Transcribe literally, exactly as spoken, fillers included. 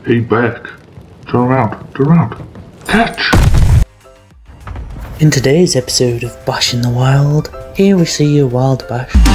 Hey, back. Turn around. Turn around. Catch! In today's episode of Bash in the Wild, here we see a wild bash